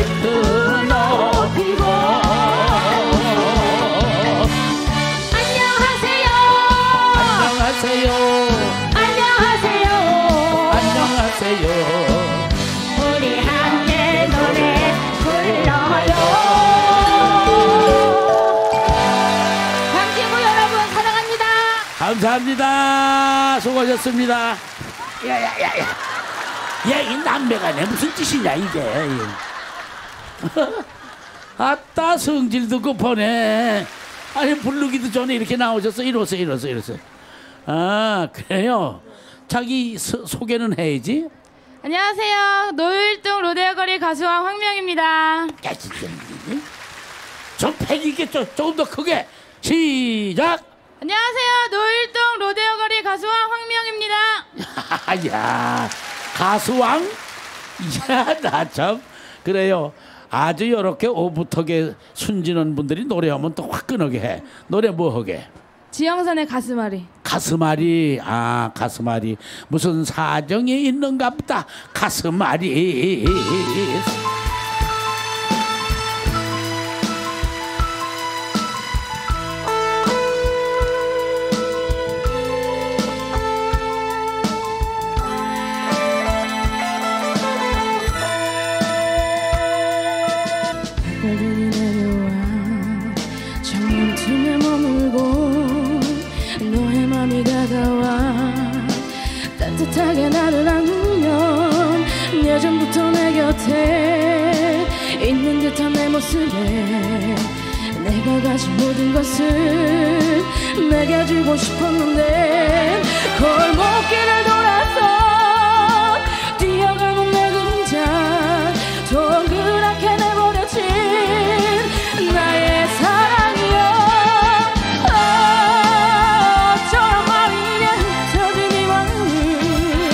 A: 드높이고
F: 안녕하세요.
A: 안녕하세요.
F: 안녕하세요.
A: 안녕하세요.
F: 우리 함께 노래 불러요. 광진구 여러분 사랑합니다.
A: 감사합니다. 수고하셨습니다. 야야야야. 야, 이 남매가네 무슨 짓이냐 이게. 아따 성질도 급하네. 아니 부르기도 전에 이렇게 나오셨어. 이러세요 이러세요 이러세요. 아 그래요. 자기 소, 소개는 해야지.
H: 안녕하세요. 노일동 로데오 거리 가수왕 황명입니다.
A: 야 진짜. 좀 패기 있게 좀, 조금 더 크게. 시작.
H: 안녕하세요. 노일동 로데오 거리 가수왕 황명입니다.
A: 야 가수왕. 야 나 참 그래요. 아주 이렇게 오붓하게 순진한 분들이 노래하면 또 화끈하게 해. 노래 뭐 하게?
H: 지영선의 가슴앓이.
A: 가슴앓이. 아, 가슴앓이. 무슨 사정이 있는가 보다. 가슴앓이.
H: 별들이 내려와 창문 틈에 머물고 너의 맘이 다가와 따뜻하게 나를 안으면 예전부터 내 곁에 있는 듯한 내 모습에 내가 가진 모든 것을 내게 주고 싶었는데 골목길을 돌아서 뛰어가는 내 그림자 동그랗게 내버려진 나의 사랑이여 어쩌란 말이냐 터진 이 마음을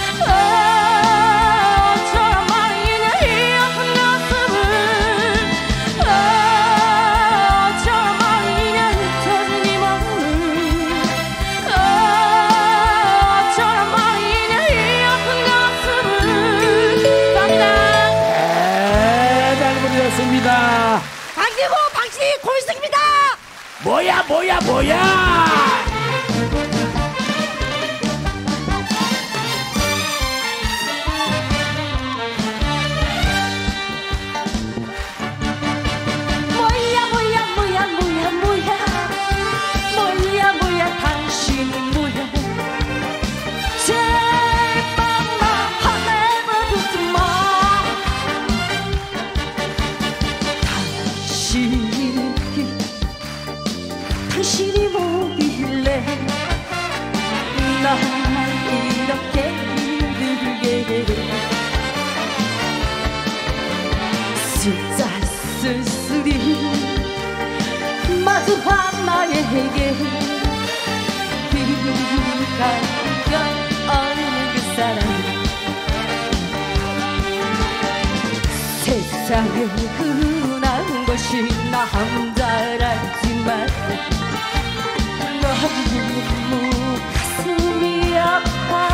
H: 어쩌란 말이냐 이 아픈 가슴을 어쩌란 말이냐 터진 이 마음을 어쩌란 말이냐 이 아픈 가슴을 감당.
A: 잘 부르셨습니다.
D: 강진구 방씨 골승입니다.
A: 뭐야 뭐야 뭐야.
D: 뭐야 뭐야 뭐야 뭐야 뭐야 뭐야 뭐야 당신이 뭐야 제발 나 화내버리지 마 당신이 당신이 뭐길래 날 이렇게 힘들게 진짜 쓸쓸히 마주한 나에게 비가 껴오는 그 사람 세상에 흔한 것이 남자라지만 너무 가슴이 아파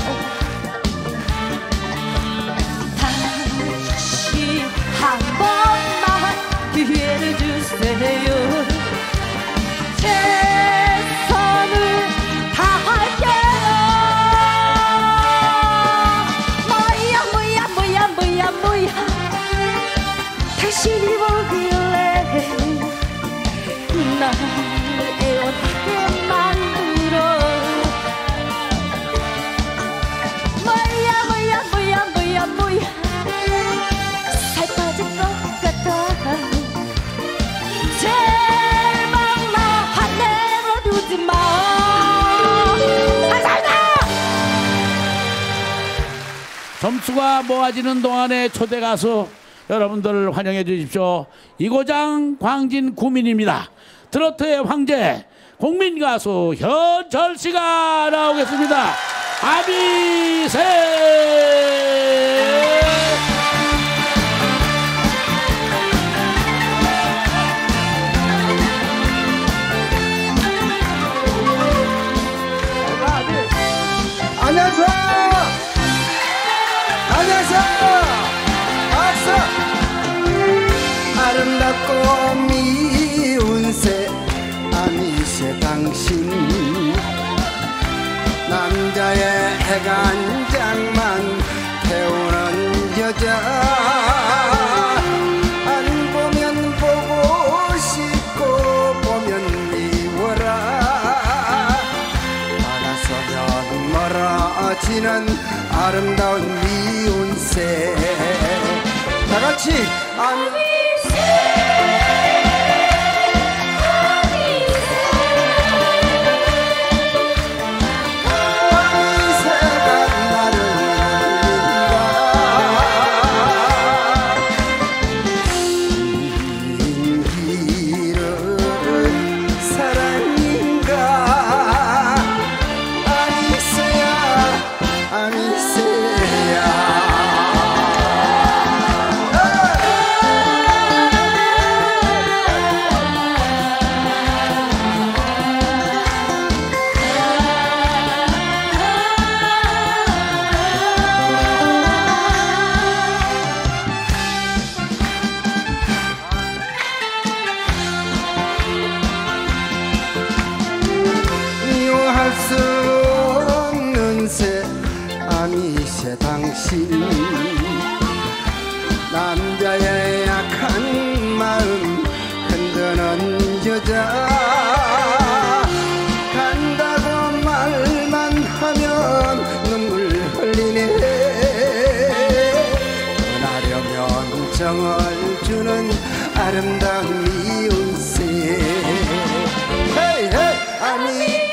D: 다시 한 번만 기회를 주세요 최선을 다할게요 뭐야 뭐야 뭐야 뭐야 뭐야 당신이 뭐길래 날 애원하게 만들어 뭐야 뭐야 뭐야 뭐야 뭐야 살 빠질 것 같아 제발 나 화내버리지 마 감사합니다.
A: 점수가 모아지는 동안에 초대 가수 여러분들 환영해 주십시오. 이고장 광진 구민입니다. 트로트의 황제 국민 가수 현철 씨가 나오겠습니다. 아비새.
C: 안녕하세요. 안녕하세요. 박수. 아름답고 미운 새 아미새 당신 남자의 해간장만 태우는 여자 안 보면 보고 싶고 보면 미워라 다가서면 멀어지는 아름다운 미운 새 다같이 아미새 아미새야
I: 당신 남자의 약한 마음 흔드는 여자 간다고 말만 하면 눈물 흘리네 떠나려면 정을 주는 아름다운 미운새 헤이 헤이 아미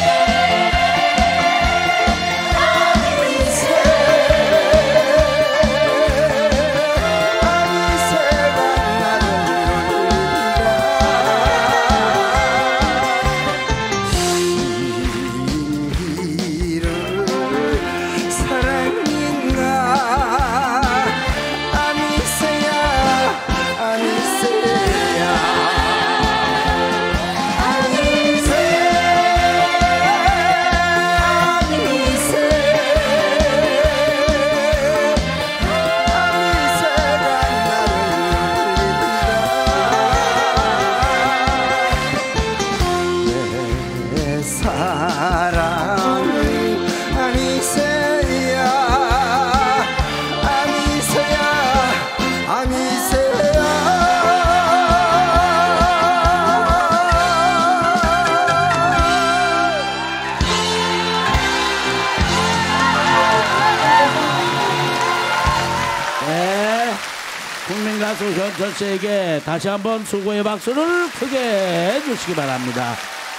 A: 현철 씨에게 다시 한번 수고의 박수를 크게 해주시기 바랍니다.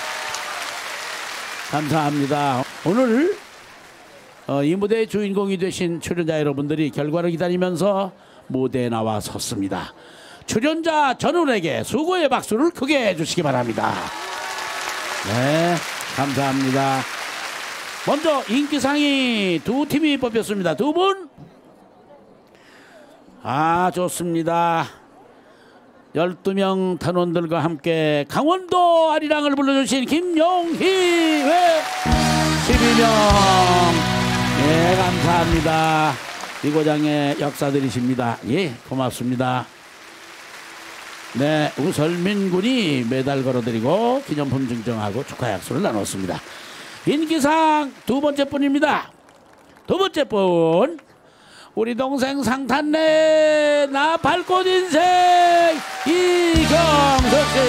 A: 감사합니다. 오늘 어, 이 무대의 주인공이 되신 출연자 여러분들이 결과를 기다리면서 무대에 나와 섰습니다. 출연자 전원에게 수고의 박수를 크게 해주시기 바랍니다. 네, 감사합니다. 먼저 인기상이 두 팀이 뽑혔습니다. 두 분. 아, 좋습니다. 열두 명 단원들과 함께 강원도 아리랑을 불러주신 김용희 회 십이 명. 예, 감사합니다. 이 고장의 역사들이십니다. 예, 고맙습니다. 네, 우설민 군이 메달 걸어드리고 기념품 증정하고 축하 약수를 나눴습니다. 인기상 두 번째 분입니다. 두 번째 분. 우리 동생 상탄네 나 발꽃 인생 이경석 씨.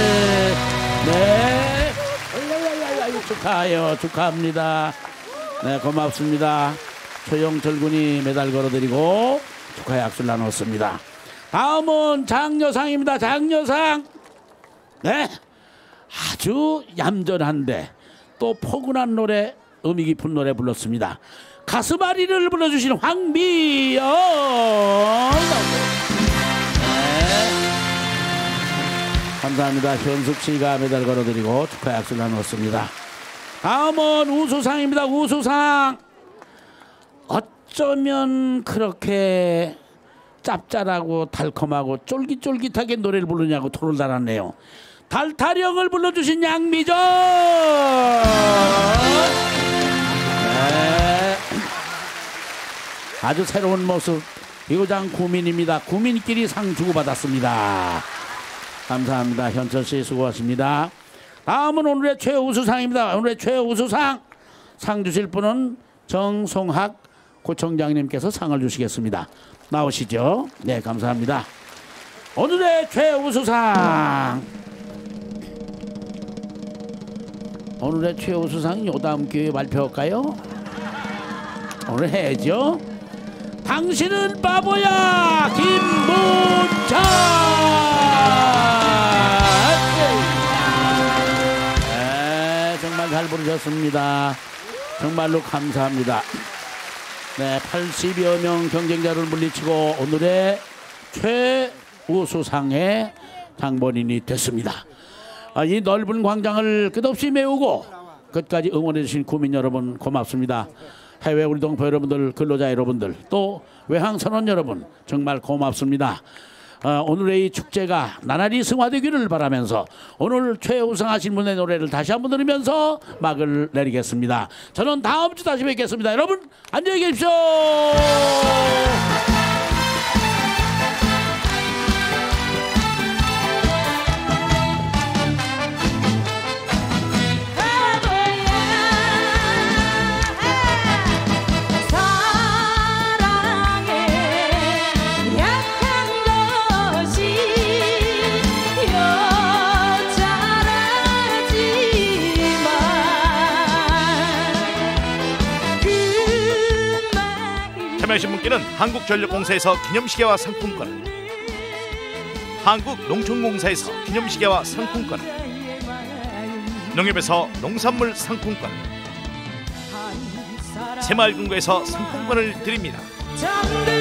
A: 네, 축하해요. 축하합니다. 네, 고맙습니다. 최영철 군이 메달 걸어드리고 축하 약수를 나눴습니다. 다음은 장여상입니다. 장여상. 네, 아주 얌전한데 또 포근한 노래, 의미 깊은 노래 불렀습니다. 가슴앓이를 불러주신 황미영. 네. 감사합니다. 현숙 씨가 메달 걸어드리고 축하 약수를 나눴습니다. 다음은 우수상입니다. 우수상. 어쩌면 그렇게 짭짤하고 달콤하고 쫄깃쫄깃하게 노래를 부르냐고 토를 달았네요. 달타령을 불러주신 양미정. 네. 아주 새로운 모습 이고장 구민입니다. 구민끼리 상 주고받았습니다. 감사합니다. 현철씨 수고하십니다. 다음은 오늘의 최우수상입니다. 오늘의 최우수상 상 주실 분은 정송학 구청장님께서 상을 주시겠습니다. 나오시죠. 네, 감사합니다. 오늘의 최우수상 오늘의 최우수상 요 다음 기회에 발표할까요? 오늘 해야죠. 당신은 바보야 김문찬. 네, 정말 잘 부르셨습니다. 정말로 감사합니다. 네, 팔십여 명 경쟁자를 물리치고 오늘의 최우수상의 당번인이 됐습니다. 아, 이 넓은 광장을 끝없이 메우고 끝까지 응원해 주신 구민 여러분 고맙습니다. 해외 우리 동포 여러분들, 근로자 여러분들, 또 외항 선원 여러분 정말 고맙습니다. 어, 오늘의 이 축제가 나날이 승화되기를 바라면서 오늘 최우승하신 분의 노래를 다시 한번 들으면서 막을 내리겠습니다. 저는 다음 주 다시 뵙겠습니다. 여러분 안녕히 계십시오.
J: 함께는 한국전력공사에서 기념시계와 상품권을, 한국농촌공사에서 기념시계와 상품권을, 농협에서 농산물 상품권을, 새마을금고에서 상품권을 드립니다.